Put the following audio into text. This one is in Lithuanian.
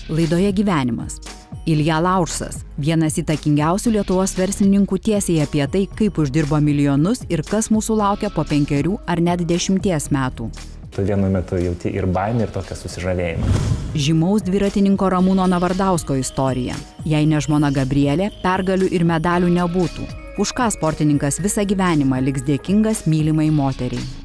Laidoje gyvenimas. Ilja Laursas, vienas įtakingiausių Lietuvos verslininkų, tiesiai apie tai, kaip uždirbo milijonus ir kas mūsų laukia po 5 ar net 10 metų. Tu vienu metu jauti ir baimę, ir tokią susižavėjimą. Žymaus dviratininko Ramūno Navardausko istorija. Jei ne žmona Gabrielė, pergalių ir medalių nebūtų. Už ką sportininkas visą gyvenimą liks dėkingas mylimai moteriai.